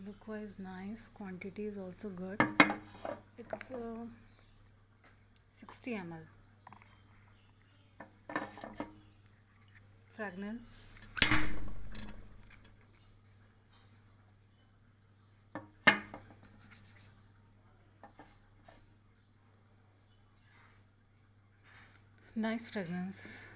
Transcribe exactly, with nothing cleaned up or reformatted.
look wise nice, quantity is also good. It's uh, sixty milliliters. Fragrance, nice fragrance.